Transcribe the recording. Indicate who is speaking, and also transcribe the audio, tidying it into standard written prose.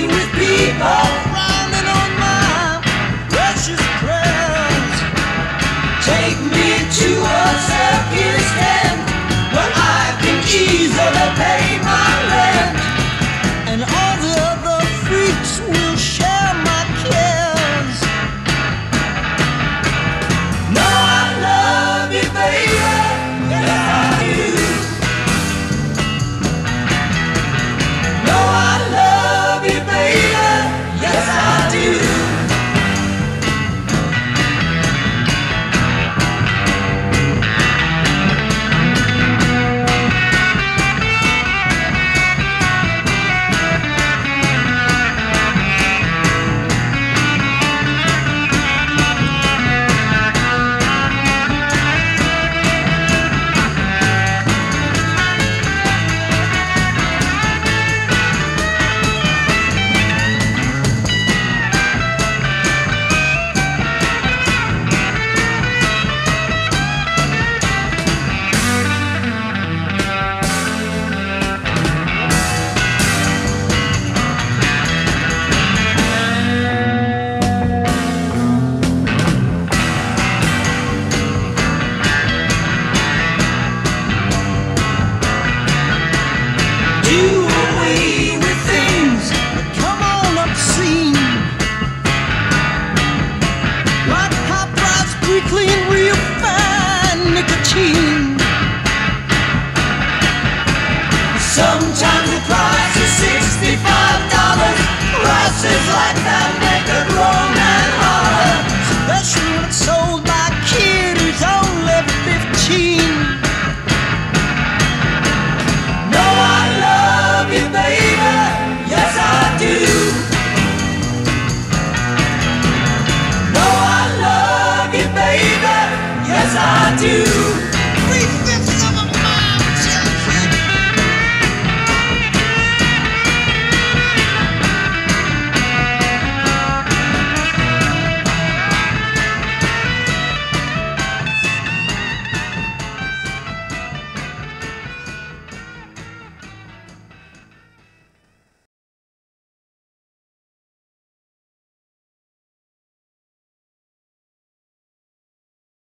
Speaker 1: with people rounding on my precious prayers. Take me to a circus tent where I can easily pay my rent, and all the other freaks will share my cares. No, I love you, baby, yes I do. No, I love you, baby, yes I do. Sometimes the price is $65. Prices like that make it wrong and hard, especially when it's so